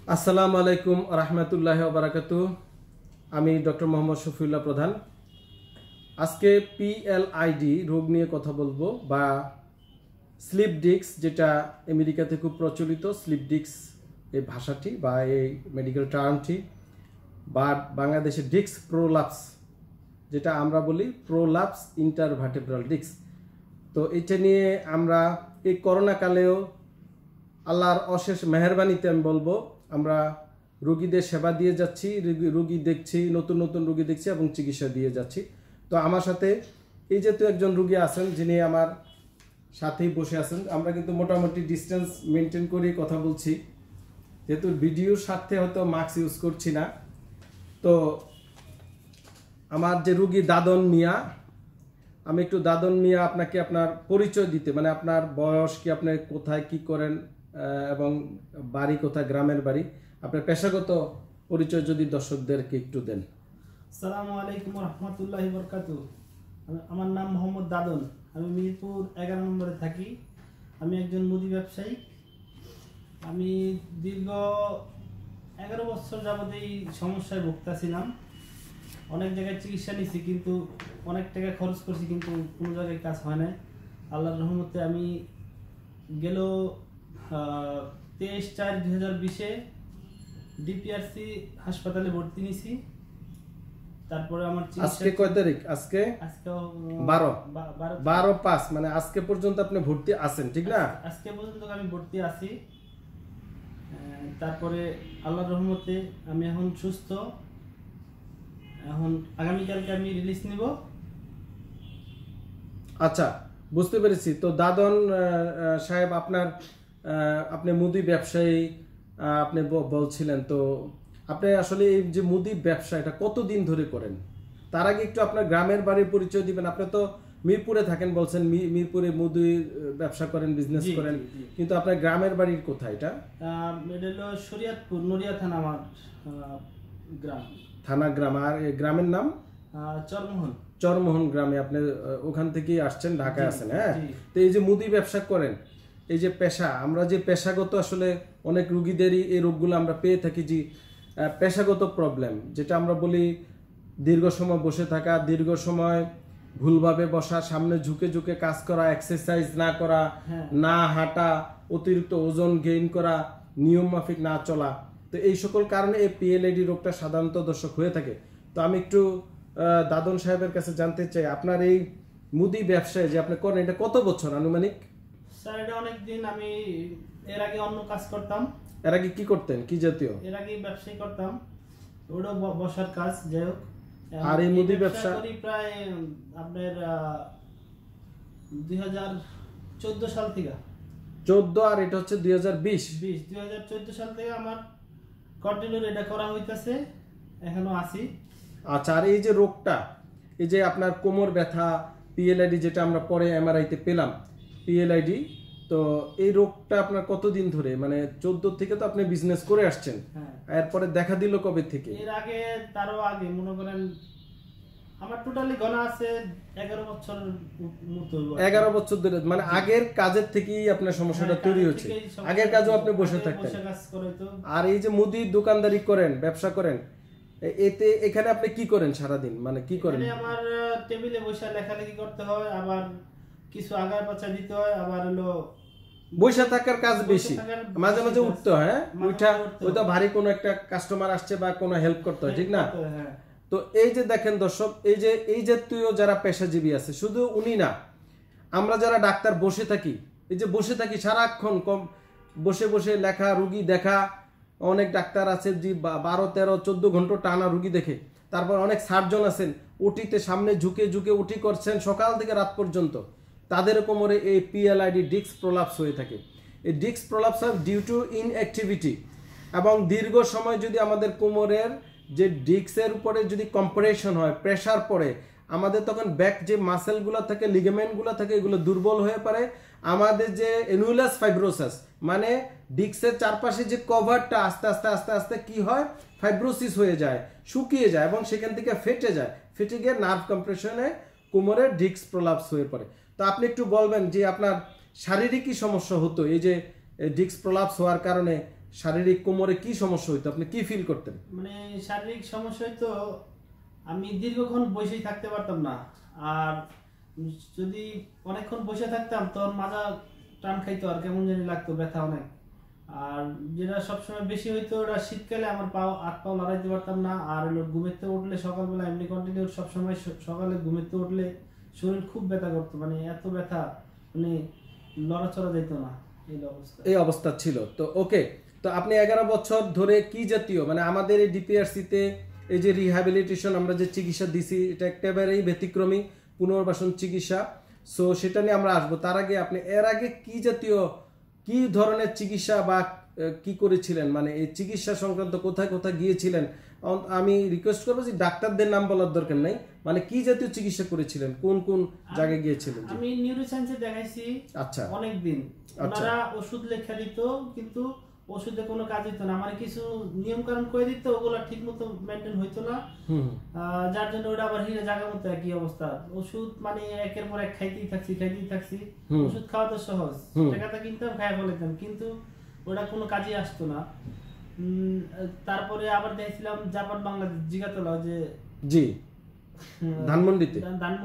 আসসালামু আলাইকুম রহমতুল্লাহ বারাকাতু। আমি ডক্টর মোহাম্মদ শফিউল্লাহ প্রধান। আজকে পিএলআইডি রোগ নিয়ে কথা বলবো, বা স্লিপ ডিস্ক, যেটা আমেরিকাতে খুব প্রচলিত। স্লিপ ডিস্ক এই ভাষাটি বা এই মেডিকেল টার্মটি, বা বাংলাদেশে ডিস্ক প্রোলাপস, যেটা আমরা বলি প্রোলাপস ইন্টারভার্টেব্রাল ডিস্ক। তো এটা নিয়ে আমরা এই করোনা কালেও আল্লাহর অশেষ মেহেরবানিতে আমি বলবো, আমরা রোগীদের সেবা দিয়ে যাচ্ছি, রোগী দেখছি, নতুন নতুন রোগী দেখছি এবং চিকিৎসা দিয়ে যাচ্ছি। তো আমার সাথে এই যেহেতু একজন রোগী আছেন, যিনি আমার সাথেই বসে আছেন, আমরা কিন্তু মোটামুটি ডিস্টেন্স মেনটেন করে কথা বলছি, যেহেতু ভিডিওর সাথে হয়তো মাস্ক ইউজ করছি না। তো আমার যে রোগী দাদন মিয়া, আমি একটু দাদন মিয়া আপনাকে আপনার পরিচয় দিতে, মানে আপনার বয়স কি, আপনি কোথায় কি করেন এবং বাড়ি কোথায়, গ্রামের বাড়ি, আপনার পেশাগত পরিচয় যদি দর্শকদেরকে একটু দেন। আসসালামু আলাইকুম রহমতুল্লাহি বরকাতুহু। আমার নাম মোহাম্মদ দাদন। আমি মিরপুর 11 নম্বরে থাকি। আমি একজন মুদি ব্যবসায়ী। আমি দীর্ঘ 11 বছর যাবত এই সমস্যায় ভুগতেছিলাম। অনেক জায়গায় চিকিৎসা নিয়েছি, কিন্তু অনেক টাকা খরচ করছি, কিন্তু কোনো জায়গায় কাজ হয় না। আল্লাহর রহমতে আমি গেল 23/4/2020-এ ডিপিআরসি হাসপাতালে ভর্তি নিয়েছি। তারপরে আমার আজকে কয় তারিখ? আজকে 12/5, মানে আজকে পর্যন্ত আপনি ভর্তি আছেন, ঠিক না? আজকে পর্যন্ত আমি ভর্তি আছি। তারপরে আল্লাহর রহমতে আমি এখন সুস্থ। এখন আগামীকালকে আমি রিলিজ নিব। আচ্ছা, বুঝতে পেরেছি। তো দাদন সাহেব, আপনি মুদি ব্যবসায়ী, আপনি বলছিলেন, তো আপনি আসলে এই যে মুদি ব্যবসা, এটা কতদিন ধরে করেন? তার আগে একটু আপনার গ্রামের বাড়ির পরিচয় দিবেন। আপনি তো মিরপুরে থাকেন বলছেন, মিরপুরে মুদি ব্যবসা করেন, বিজনেস করেন, কিন্তু আপনার গ্রামের বাড়ির কোথায়? এটা হলো শরীয়তপুর, নড়িয়া থানা আমার গ্রাম। থানা গ্রাম। আর গ্রামের নাম চরমোহন গ্রামে। আপনি ওখান থেকেই আসছেন, ঢাকায় আছেন। হ্যাঁ, তো এই যে মুদি ব্যবসা করেন, এই যে পেশা, আমরা যে পেশাগত, আসলে অনেক রুগীদেরই এই রোগগুলো আমরা পেয়ে থাকি, যে পেশাগত প্রবলেম, যেটা আমরা বলি দীর্ঘ সময় বসে থাকা, দীর্ঘ সময় ভুলভাবে বসা, সামনে ঝুঁকে ঝুঁকে কাজ করা, এক্সারসাইজ না করা, না হাঁটা, অতিরিক্ত ওজন গেইন করা, নিয়ম মাফিক না চলা। তো এই সকল কারণে এই পিএলআইডি রোগটা সাধারণত দর্শক হয়ে থাকে। তো আমি একটু দাদন সাহেবের কাছে জানতে চাই, আপনার এই মুদি ব্যবসায় যে আপনি করেন, এটা কত বছর আনুমানিক? স্যার, এটা অনেক দিন। আমি এর আগে অন্য কাজ করতাম। এর আগে কি করতেন, কি জাতীয়? এর আগে ব্যবসায়ী করতাম, ওটা বসার কাজ, যাই হোক। আর এই মুদি ব্যবসা করি প্রায় আপনার 2014 সাল থেকে। 14, আর এটা হচ্ছে 2020। 2014 সাল থেকে আমার কন্টিনিউ এটা করা হইতাছে, এখনো আছি। আচ্ছা, আর এই যে রোগটা, এই যে আপনার কোমর ব্যথা, পিএলআইডি, যেটা আমরা পরে এমআরআইতে পেলাম পিএলআইডি, তো এই রোগটা আপনার কতদিন ধরে, মানে 14 থেকে তো আপনি বিজনেস করে আসছেন, এরপরে দেখা দিল কবে থেকে? এর আগে, তারও আগে মনে করেন আমার টোটালি গণা আছে 11 বছর মতো। 11 বছর ধরে, মানে আগের কাজের থেকেই আপনার সমস্যাটা তৈরি হচ্ছে। আগের কাজও আপনি বসে থাকতেন। আর এই যে মুদি দোকানদারি করেন, ব্যবসা করেন, এতে এখানে আপনি কি করেন সারাদিন, মানে কি করেন? আমার টেবিলে বসে লেখালেখি করতে হয়, আবার কিছু আগার পাছা দিতে হয়, আবার হলো বসে থাকার কাজ বেশি, মাঝে মাঝে উঠতে হয়। ওইটা ভারী কোনো একটা কাস্টমার আসছে বা কোনো হেল্প করতে হয়, ঠিক না? তো এই যে দেখেন দর্শক, এই যে তুইও যারা পেশাজীবী আছে, শুধু উনি না, আমরা যারা ডাক্তার বসে থাকি, এই যে বসে থাকি সারাক্ষণ, বসে বসে লেখা, রুগী দেখা, অনেক ডাক্তার আছে যে 12, 13, 14 ঘন্টা টানা রুগী দেখে। তারপর অনেক সার্জন আছেন, ওটিতে সামনে ঝুঁকে ঝুঁকে ওটি করছেন সকাল থেকে রাত পর্যন্ত। তাদের কোমরে এই পিএলআইডি ডিস্ক প্রলাপস হয়ে থাকে। এই ডিস্ক প্রলাপস হয় ডিউ টু ইনঅ্যাক্টিভিটি, এবং দীর্ঘ সময় যদি আমাদের কোমরের যে ডিস্কের উপরে যদি কম্প্রেশন হয়, প্রেসার পড়ে, আমাদের তখন ব্যাক যে মাসেলগুলো থাকে, লিগামেন্টগুলো থাকে, এগুলো দুর্বল হয়ে পড়ে। আমাদের যে অ্যানুলাস ফাইব্রোসিস, মানে ডিস্কের চারপাশে যে কভারটা আস্তে আস্তে আস্তে আস্তে কি হয়, ফাইব্রোসিস হয়ে যায়, শুকিয়ে যায়, এবং সেখান থেকে ফেটে যায়। ফেটে গিয়ে নার্ভ কম্প্রেশনে কোমরের ডিস্ক প্রলাপস হয়ে পড়ে। তো আপনি একটু বলবেন যে আপনার শারীরিক কি সমস্যা হতো এই যে ডিস্ক প্রলাপস হওয়ার কারণে, শারীরিক কোমরে কি সমস্যা হইতো, আপনি কি ফিল করতেন? মানে শারীরিক সমস্যা হইতো, আমি দীর্ঘক্ষণ বসেই থাকতে পারতাম না, আর যদি অনেকক্ষণ বসে থাকতাম তখন মাজা টান খাইতো আর কেমন জানি লাগতো, ব্যথা অনেক। আর যেটা সবসময় বেশি হইতো ওটা শীতকালে, আমার হাত পাও লড়াইতে পারতাম না। আর হলো ঘুমেতে উঠলে সকালবেলা এমনি কন্টিনিউ সবসময় সকালে ঘুমেতে উঠলে শরীর খুব ব্যথা করতো, মানে এত ব্যথা, মানে লড়াচড়া যেত না, এই অবস্থা ছিল। তো ওকে, তো আপনি 11 বছর ধরে কি জাতীয়, মানে আমাদের এই ডিপিআরসিতে এই যে রিহ্যাবিলিটেশন আমরা যে চিকিৎসা দিছি, এটা একেবারেই ব্যতিক্রমী পুনর্বাসন চিকিৎসা। সো সেটা নিয়ে আমরা আসবো। তার আগে আপনি এর আগে কি জাতীয়, কি ধরনের চিকিৎসা বা কি করেছিলেন, মানে এই চিকিৎসা সংক্রান্ত কোথায় কোথায় গিয়েছিলেন? আমি রিকোয়েস্ট করবো যে ডাক্তারদের নাম বলার দরকার নাই, মানে কি জাতীয় চিকিৎসা করেছিলেন, কোন কোন জায়গায় গিয়েছিলেন? আমি নিউরোসায়েন্সে দেখাইছি আচ্ছা অনেক দিন। ওনারা ওষুধ লেখা দিত, কিন্তু ওষুধে কোনো কাজ হইতো না, আমার কিছু নিয়ম কানুন করে দিত, ওগুলা ঠিক মতো মেনটেন হইতো না, যার জন্য ওটা আবার হিরে জায়গা মতো একই অবস্থা। ওষুধ মানে একের পর এক খাইতেই থাকছি। ওষুধ খাওয়া তো সহজ, টাকাটা কিনতাম, খাইয়া ফেলাইতাম, কিন্তু ওটা কোনো কাজে আসতো না। তারপরে আবার দেখছিলাম জাপান বাংলাদেশ জিগাতলা, যে জি ধানমন্ডিতে।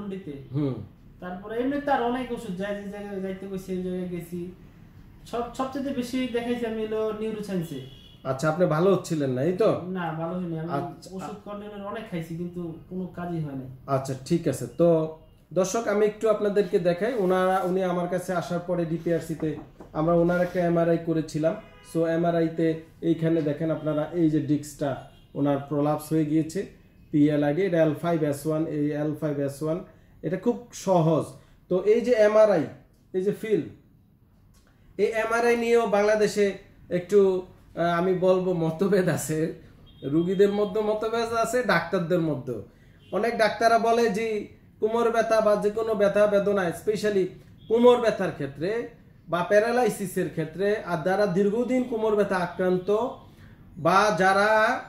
তারপরে এমনি তার অনেক ওষুধ, যে জায়গায় যাইতে কইছে সেই জায়গায় গেছি। সবচেয়ে বেশি দেখাইছি আমি হলো নিউরোসায়েন্সে। আচ্ছা, আপনি ভালো হচ্ছিলেন না, এই তো? না, ভালো হয়নি, আমি ওষুধ কন্টিনিউ অনেক খাইছি, কিন্তু কোনো কাজই হয় না। আচ্ছা ঠিক আছে। তো দর্শক, আমি একটু আপনাদেরকে দেখাই। উনি আমার কাছে আসার পরে ডিপিআরসিতে আমরা ওনার একটা এমআরআই করেছিলাম। সো এমআরআইতে এইখানে দেখেন আপনারা, এই যে ডিস্কটা ওনার প্রলাপস হয়ে গিয়েছে, পিএলআইডি, এটা L5S1, এই L5S1, এটা খুব সহজ। তো এই যে এমআরআই, এই যে ফিল, এই এমআরআই নিয়েও বাংলাদেশে একটু আমি বলবো মতভেদ আছে, রুগীদের মধ্যে মতভেদ আছে, ডাক্তারদের মধ্যে। অনেক ডাক্তাররা বলে যে কোমর ব্যথা বা যে কোনো ব্যথা বেদনা, স্পেশালি কোমর ব্যথার ক্ষেত্রে বা প্যারালাইসিসের ক্ষেত্রে, আর যারা দীর্ঘদিন কোমর ব্যথা আক্রান্ত বা যারা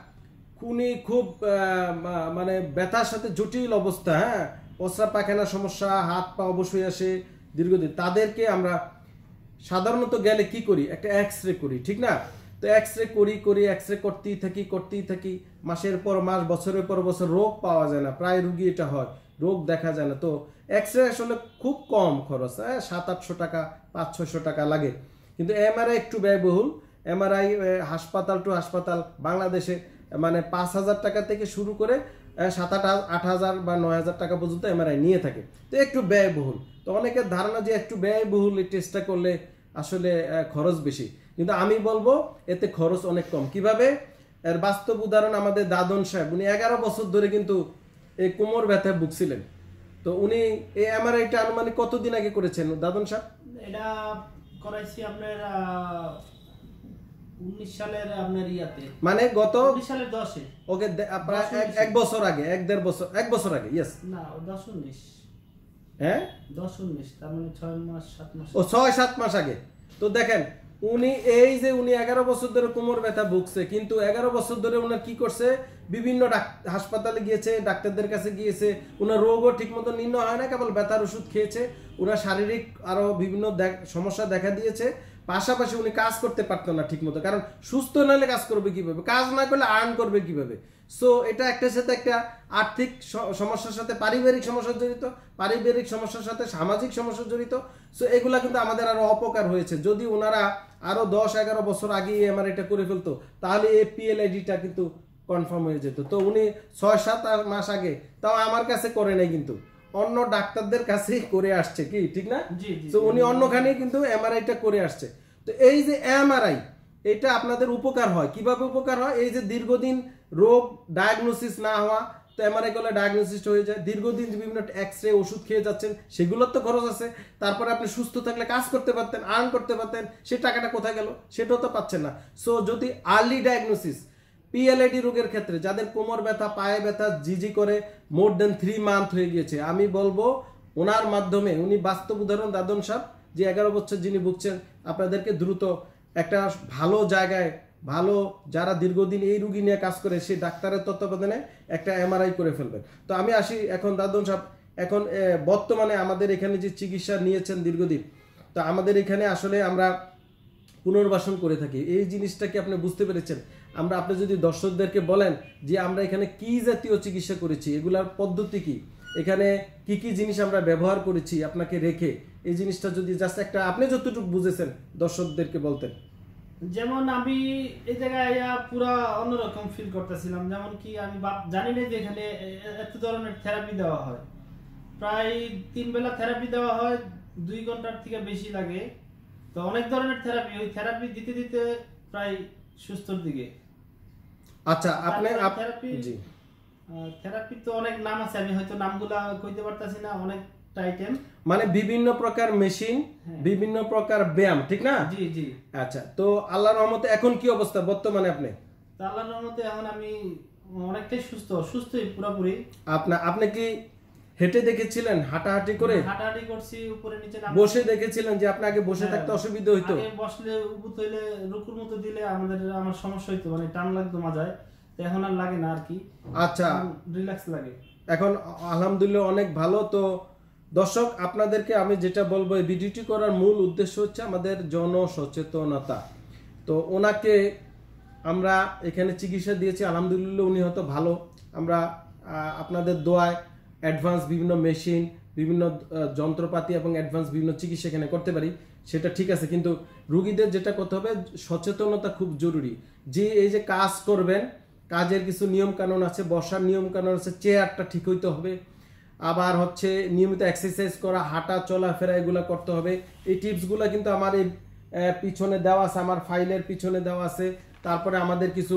খুব মানে ব্যথার সাথে জটিল অবস্থা, হ্যাঁ, প্রস্রাব পায়খানা সমস্যা, হাত পা অবশ হয়ে আসে দীর্ঘদিন, তাদেরকে আমরা সাধারণত গেলে কি করি, একটা এক্সরে করি, ঠিক না? তো এক্সরে এক্সরে করতেই থাকি, মাসের পর মাস, বছরের পর বছর, রোগ পাওয়া যায় না, প্রায় রুগী এটা হয়, রোগ দেখা যায় না। তো এক্সরে আসলে খুব কম খরচ, 700-800 টাকা, 500-600 টাকা লাগে, কিন্তু এমআরআই একটু ব্যয়বহুল। এমআরআই হাসপাতাল টু হাসপাতাল বাংলাদেশে মানে 5,000 টাকা থেকে শুরু করে 7,000-8,000 বা 9,000 টাকা পর্যন্ত এমআরআই নিয়ে থাকে। তো একটু ব্যয়বহুল। তো অনেকের ধারণা যে একটু ব্যয়বহুল এই টেস্টটা করলে আসলে খরচ বেশি, কিন্তু আমি বলবো এতে খরচ অনেক কম। কিভাবে? এর বাস্তব উদাহরণ আমাদের দাদন সাহেব, উনি 11 বছর ধরে কিন্তু এই কোমর ব্যথায় ভুগছিলেন। তো উনি এই এমআরআইটা আনুমানিক কতদিন আগে করেছেন দাদন সাহেব? এটা করাইছি আপনার 19 সালের আপনার ইয়াতে, মানে গত 19 সালের 10-এ। ওকে, আপনারা এক বছর আগে, 1.5 বছর আগে। ইয়েস, না 10-19, হ্যাঁ 10-19, তার মানে 6 মাস 7 মাস, ও 6-7 মাস আগে। তো দেখেন উনি এই যে উনি 11 বছর ধরে কোমর ব্যথা ভুগছে, কিন্তু 11 বছর ধরে উনার কি করছে, বিভিন্ন হাসপাতালে গিয়েছে, ডাক্তারদের কাছে গিয়েছে, উনার রোগও ঠিকমতো নির্ণয় হয় না, কেবল ব্যথার ওষুধ খেয়েছে, উনার শারীরিক আরো বিভিন্ন সমস্যা দেখা দিয়েছে। পাশাপাশি উনি কাজ করতে পারতেন না ঠিকমতো, কারণ সুস্থ না হলে কাজ করবে কিভাবে, কাজ না করলে আর্ন করবে কিভাবে। সো এটা একটার সাথে একটা আর্থিক সমস্যার সাথে পারিবারিক সমস্যা জড়িত, পারিবারিক সমস্যার সাথে সামাজিক সমস্যা জড়িত। সো এগুলা কিন্তু আমাদের আরো অপকার হয়েছে। যদি ওনারা আরো 10-11 বছর আগে এমআরআইটা করে ফেলতো, তাহলে এই পিএলআইডিটা কিন্তু কনফার্ম হয়ে যেত। তো উনি 6-7 মাস আগে, তাও আমার কাছে করে নাই, কিন্তু অন্য ডাক্তারদের কাছেই করে আসছে, কি ঠিক না? তো উনি অন্যখানে কিন্তু এমআরআইটা করে আসছে। তো এই যে এমআরআই, এটা আপনাদের উপকার হয়। কিভাবে উপকার হয়? এই যে দীর্ঘদিন রোগ ডায়াগনোসিস না হওয়া, তো এমআরআই করলে ডায়াগনোসিস হয়ে যায়। দীর্ঘদিন বিভিন্ন এক্সরে ওষুধ খেয়ে যাচ্ছেন, সেগুলোর তো খরচ আছে। তারপরে আপনি সুস্থ থাকলে কাজ করতে পারতেন, আর্ন করতে পারতেন, সেই টাকাটা কোথায় গেল সেটাও তো পাচ্ছেন না। সো যদি আর্লি ডায়াগনোসিস, পিএলআইডি রোগের ক্ষেত্রে যাদের কোমর ব্যথা, পায়ে ব্যথা, জিজি করে মোর দেন 3 মান্থ হয়ে গিয়েছে, আমি বলবো ওনার মাধ্যমে, উনি বাস্তব উদাহরণ দাদন সাহেব, যে 11 বছর যিনি ভুগছেন, আপনাদেরকে দ্রুত একটা ভালো জায়গায়, ভালো যারা দীর্ঘদিন এই রুগী নিয়ে কাজ করে সেই ডাক্তারের তত্ত্বাবধানে একটা এমআরআই করে ফেলবেন। তো আমি আসি এখন দাদন সাহেব, এখন বর্তমানে আমাদের এখানে যে চিকিৎসা নিয়েছেন দীর্ঘদিন, তো আমাদের এখানে আসলে আমরা পুনর্বাসন করে থাকি। এই জিনিসটা কি আপনি বুঝতে পেরেছেন? আপনি যদি দর্শকদেরকে বলেন যে আমরা এখানে কি জাতীয় চিকিৎসা করেছি, এগুলার পদ্ধতি কি, এখানে কি কি জিনিস আমরা ব্যবহার করেছি আপনাকে রেখে, এই জিনিসটা যদি জাস্ট একটা আপনি যতটুকু বুঝেছেন দর্শকদেরকে বলতেন। যেমন আমি এই জায়গায় পুরা অন্যরকম ফিল করতেছিলাম, যেমন কি আমি জানি না যে এখানে এত ধরনের থেরাপি দেওয়া হয়। প্রায় 3 বেলা থেরাপি দেওয়া হয়, 2 ঘন্টার থেকে বেশি লাগে। তো অনেক ধরনের থেরাপি, ওই থেরাপি দিতে দিতে প্রায় সুস্থর দিকে। আচ্ছা, আপনি জি, থেরাপি তো অনেক নাম আছে, আমি হয়তো নামগুলা কইতে পারতাছি না, অনেক আইটেম, মানে বিভিন্ন প্রকার মেশিন, বিভিন্ন প্রকার ব্যায়াম, ঠিক না? জি জি। আচ্ছা, তো আল্লাহর রহমতে এখন কি অবস্থা বর্তমানে আপনি? আল্লাহর রহমতে এখন আমি অনেকটাই সুস্থই পুরোপুরি। আপনি কি হেঁটে দেখেছিলেন, হাঁটাহাঁটি করে? হাঁটাহাঁটি করছি, উপরে নিচে বসে দেখেছিলেন যে আপনি আগে বসে থাকতে অসুবিধা হইতো? আগে বসলে উবুত হইলে রুকুর মতো দিলে আমার সমস্যা হইতো, মানে টান লাগতো মাজায়। তো এখন আর লাগে না আর কি। আচ্ছা, রিল্যাক্স লাগে এখন আলহামদুলিল্লাহ, অনেক ভালো। তো দর্শক, আপনাদেরকে আমি যেটা বলবো, এই ভিডিওটি করার মূল উদ্দেশ্য হচ্ছে আমাদের জনসচেতনতা। তো ওনাকে আমরা এখানে চিকিৎসা দিয়েছি, আলহামদুলিল্লাহ উনি হয়তো ভালো। আমরা আপনাদের দোয়ায় অ্যাডভান্স বিভিন্ন মেশিন, বিভিন্ন যন্ত্রপাতি এবং অ্যাডভান্স বিভিন্ন চিকিৎসা এখানে করতে পারি, সেটা ঠিক আছে। কিন্তু রুগীদের যেটা করতে হবে, সচেতনতা খুব জরুরি। যে এই যে কাজ করবেন, কাজের কিছু নিয়ম কানুন আছে, বসার নিয়ম কানুন আছে, চেয়ারটা ঠিক হইতে হবে, আবার হচ্ছে নিয়মিত এক্সারসাইজ করা, হাঁটা চলাফেরা, এগুলো করতে হবে। এই টিপসগুলো কিন্তু আমার এই পিছনে দেওয়া আছে, আমার ফাইলের পিছনে দেওয়া আছে। তারপরে আমাদের কিছু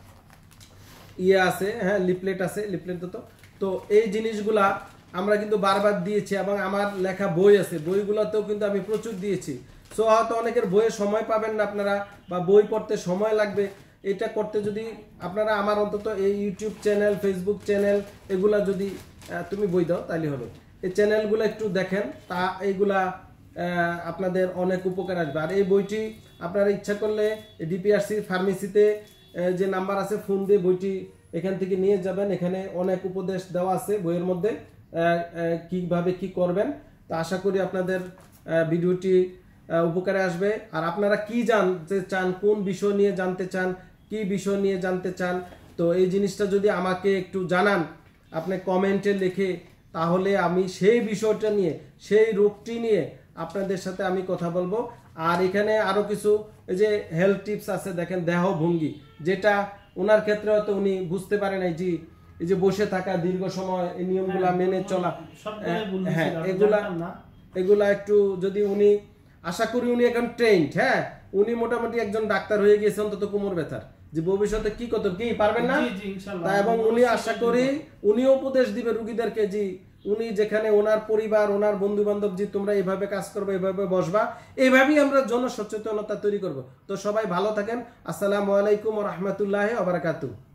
আছে, হ্যাঁ, লিফলেট আছে, লিফলেট তো এই জিনিসগুলা আমরা কিন্তু বারবার দিয়েছি, এবং আমার লেখা বই আছে, বইগুলোতেও কিন্তু আমি প্রচুর দিয়েছি। সো হয়তো অনেকের বইয়ে সময় পাবেন না আপনারা, বা বই পড়তে সময় লাগবে। এটা করতে যদি আপনারা আমার অন্তত এই ইউটিউব চ্যানেল, ফেসবুক চ্যানেল, এগুলা যদি তুমি বই দাও তাহলে হবে। এই চ্যানেলগুলো একটু দেখেন, তা এইগুলা আপনাদের অনেক উপকার আসবে। আর এই বইটি আপনারা ইচ্ছা করলে ডিপিআরসি ফার্মেসিতে যে নাম্বার আছে, ফোন দিয়ে বইটি এখান থেকে নিয়ে যাবেন। এখানে অনেক উপদেশ দেওয়া আছে বইয়ের মধ্যে, কিভাবে কি করবেন। তো আশা করি আপনাদের ভিডিওটি উপকারে আসবে। আর আপনারা কি জানতে চান, কোন বিষয় নিয়ে জানতে চান, কি বিষয় নিয়ে জানতে চান, তো এই জিনিসটা যদি আমাকে একটু জানান আপনি কমেন্টে লিখে, তাহলে আমি সেই বিষয়টা নিয়ে, সেই রোগটি নিয়ে আপনাদের সাথে আমি কথা বলবো। আর এখানে আরো কিছু এই যে হেলথ টিপস আছে, দেখেন, দেহ ভঙ্গি, যেটা ওনার ক্ষেত্রে হয়তো উনি বুঝতে পারে নাই, যে এই যে বসে থাকা দীর্ঘ সময়, এই নিয়মগুলা মেনে চলা, হ্যাঁ, এগুলা একটু যদি উনি, আশা করি উনি এখন ট্রেন্ড, হ্যাঁ, উনি মোটামুটি একজন ডাক্তার হয়ে গিয়েছে অন্তত কোমর ব্যথার, যে ভবিষ্যতে কি করতে কি পারবেন না। এবং উনি আশা করি উনিও উপদেশ দিবে রুগীদেরকে, যে উনি যেখানে ওনার পরিবার, ওনার বন্ধু বান্ধব, যে তোমরা এইভাবে কাজ করবে, এইভাবে বসবা, এইভাবেই আমরা জনসচেতনতা তৈরি করব। তো সবাই ভালো থাকেন। আসসালামু আলাইকুম ওয়া রাহমাতুল্লাহি ওয়া বারাকাতুহু।